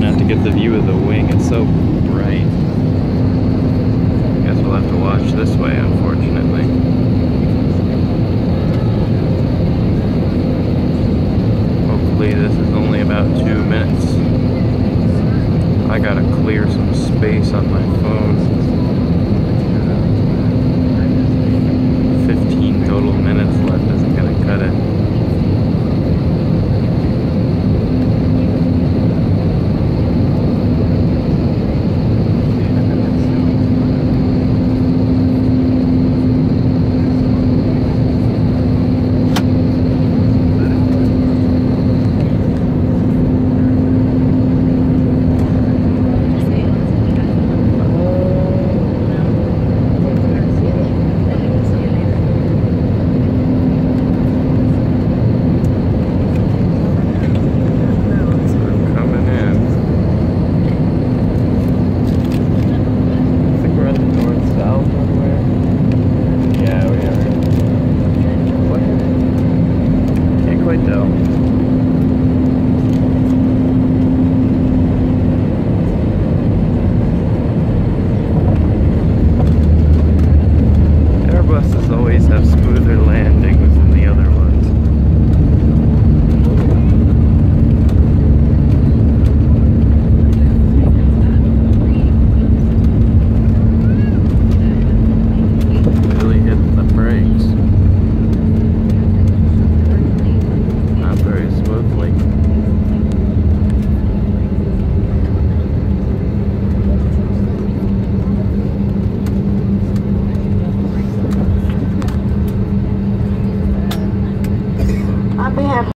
not to get the view of the wing. It's so bright. Guess we'll have to watch this way, unfortunately. Hopefully this is only about 2 minutes. I gotta clear some space on my phone. 15 total minutes left isn't gonna cut it. Airbuses always have smoother landings than the other ones. Really hitting the brakes. Not very smoothly. On behalf